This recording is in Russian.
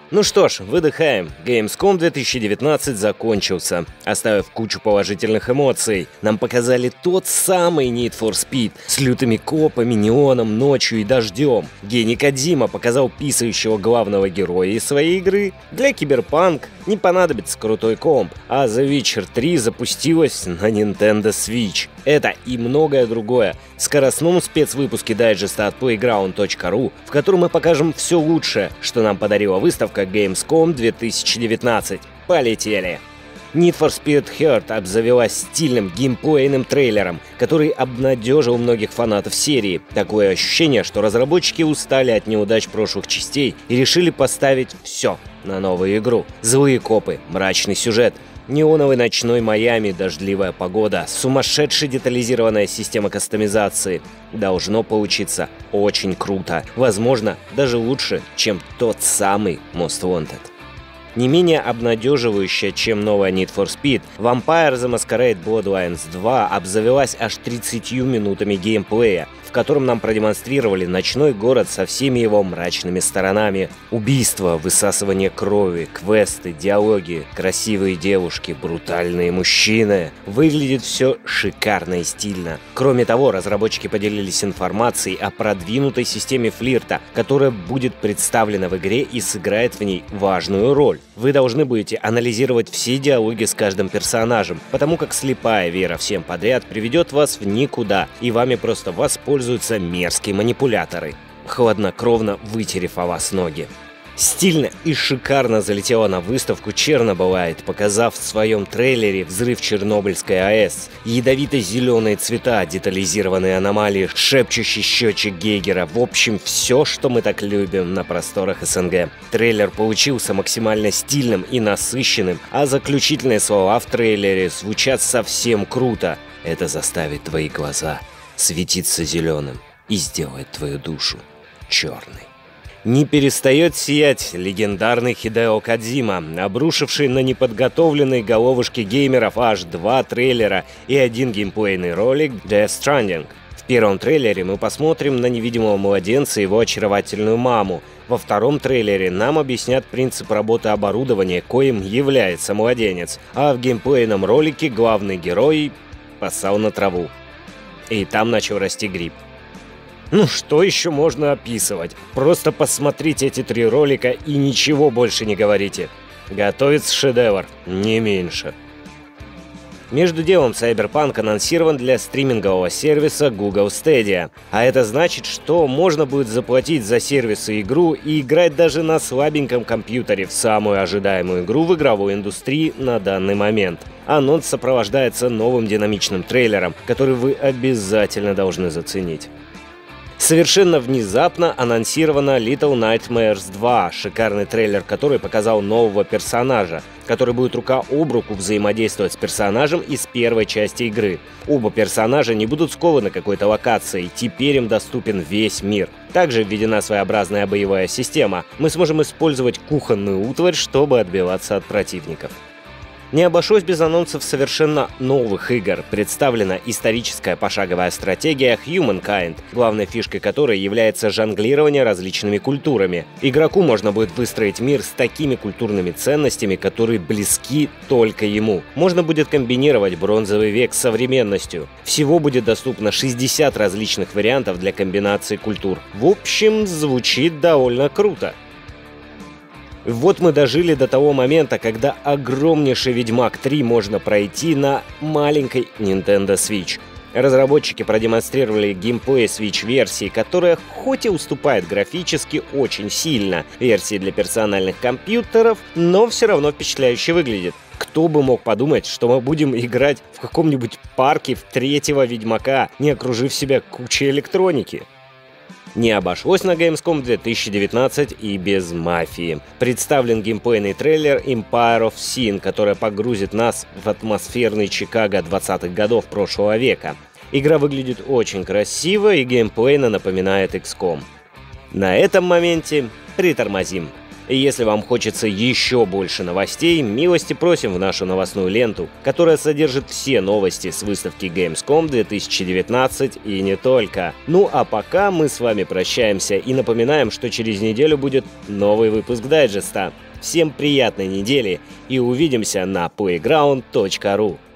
Ну что ж, выдыхаем. Gamescom 2019 закончился, оставив кучу положительных эмоций. Нам показали тот самый Need for Speed с лютыми копами, неоном, ночью и дождем. Гений Кодзима показал писающего главного героя из своей игры. Для Cyberpunk не понадобится крутой комп, а The Witcher 3 запустилась на Nintendo Switch. Это и многое другое в скоростном спецвыпуске дайджеста от Playground.ru, в котором мы покажем все лучшее, что нам подарила выставка Gamescom 2019. Полетели! Need for Speed Heart обзавелась стильным геймплейным трейлером, который обнадежил многих фанатов серии. Такое ощущение, что разработчики устали от неудач прошлых частей и решили поставить все на новую игру. Злые копы, мрачный сюжет, неоновый ночной Майами, дождливая погода, сумасшедшая детализированная система кастомизации. Должно получиться очень круто. Возможно, даже лучше, чем тот самый Most Wanted. Не менее обнадеживающая, чем новая Need for Speed, Vampire the Masquerade Bloodlines 2 обзавелась аж 30 минутами геймплея, в котором нам продемонстрировали ночной город со всеми его мрачными сторонами. Убийства, высасывание крови, квесты, диалоги, красивые девушки, брутальные мужчины. Выглядит все шикарно и стильно. Кроме того, разработчики поделились информацией о продвинутой системе флирта, которая будет представлена в игре и сыграет в ней важную роль. Вы должны будете анализировать все диалоги с каждым персонажем, потому как слепая вера всем подряд приведет вас в никуда, и вами просто воспользуются мерзкие манипуляторы, хладнокровно вытерев о вас ноги. Стильно и шикарно залетела на выставку Chernobyl Light, показав в своем трейлере взрыв Чернобыльской АЭС, ядовито-зеленые цвета, детализированные аномалии, шепчущий счетчик Гейгера. В общем, все, что мы так любим на просторах СНГ. Трейлер получился максимально стильным и насыщенным, а заключительные слова в трейлере звучат совсем круто. Это заставит твои глаза светиться зеленым и сделает твою душу черной. Не перестает сиять легендарный Хидео Кодзима, обрушивший на неподготовленные головушки геймеров аж 2 трейлера и 1 геймплейный ролик Death Stranding. В первом трейлере мы посмотрим на невидимого младенца и его очаровательную маму. Во втором трейлере нам объяснят принцип работы оборудования, коим является младенец. А в геймплейном ролике главный герой поссал на траву. И там начал расти гриб. Ну что еще можно описывать? Просто посмотрите эти 3 ролика и ничего больше не говорите. Готовится шедевр, не меньше. Между делом, Cyberpunk анонсирован для стримингового сервиса Google Stadia. А это значит, что можно будет заплатить за сервис и игру и играть даже на слабеньком компьютере в самую ожидаемую игру в игровой индустрии на данный момент. Анонс сопровождается новым динамичным трейлером, который вы обязательно должны заценить. Совершенно внезапно анонсирована Little Nightmares 2, шикарный трейлер, который показал нового персонажа, который будет рука об руку взаимодействовать с персонажем из первой части игры. Оба персонажа не будут скованы какой-то локацией, теперь им доступен весь мир. Также введена своеобразная боевая система. Мы сможем использовать кухонную утварь, чтобы отбиваться от противников. Не обошлось без анонсов совершенно новых игр. Представлена историческая пошаговая стратегия Humankind, главной фишкой которой является жонглирование различными культурами. Игроку можно будет выстроить мир с такими культурными ценностями, которые близки только ему. Можно будет комбинировать бронзовый век с современностью. Всего будет доступно 60 различных вариантов для комбинации культур. В общем, звучит довольно круто. Вот мы дожили до того момента, когда огромнейший Ведьмак 3 можно пройти на маленькой Nintendo Switch. Разработчики продемонстрировали геймплей Switch-версии, которая хоть и уступает графически очень сильно версии для персональных компьютеров, но все равно впечатляюще выглядит. Кто бы мог подумать, что мы будем играть в каком-нибудь парке в 3-го Ведьмака, не окружив себя кучей электроники. Не обошлось на Gamescom 2019 и без мафии. Представлен геймплейный трейлер Empire of Sin, который погрузит нас в атмосферный Чикаго 20-х годов прошлого века. Игра выглядит очень красиво и геймплейно напоминает XCOM. На этом моменте притормозим. И если вам хочется еще больше новостей, милости просим в нашу новостную ленту, которая содержит все новости с выставки Gamescom 2019 и не только. Ну а пока мы с вами прощаемся и напоминаем, что через неделю будет новый выпуск дайджеста. Всем приятной недели и увидимся на playground.ru.